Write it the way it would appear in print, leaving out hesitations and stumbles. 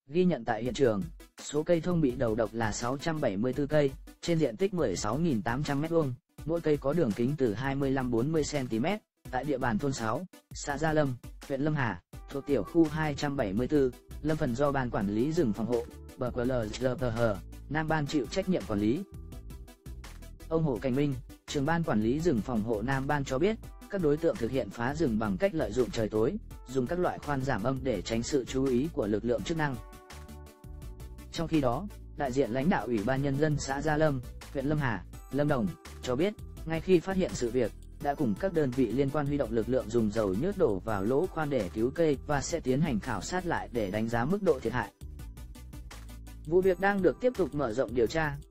Ghi nhận tại hiện trường, số cây thông bị đầu độc là 674 cây, trên diện tích 16.800 m2, mỗi cây có đường kính từ 25-40 cm, tại địa bàn thôn 6, xã Gia Lâm, huyện Lâm Hà, thuộc tiểu khu 274, lâm phần do Ban Quản lý rừng phòng hộ, BQLRPH, Nam Ban chịu trách nhiệm quản lý. Ông Hồ Cảnh Minh, trưởng Ban Quản lý rừng phòng hộ Nam Ban cho biết, các đối tượng thực hiện phá rừng bằng cách lợi dụng trời tối, dùng các loại khoan giảm âm để tránh sự chú ý của lực lượng chức năng. Trong khi đó, đại diện lãnh đạo Ủy ban Nhân dân xã Gia Lâm, huyện Lâm Hà, Lâm Đồng, cho biết, ngay khi phát hiện sự việc, đã cùng các đơn vị liên quan huy động lực lượng dùng dầu nhớt đổ vào lỗ khoan để cứu cây và sẽ tiến hành khảo sát lại để đánh giá mức độ thiệt hại. Vụ việc đang được tiếp tục mở rộng điều tra.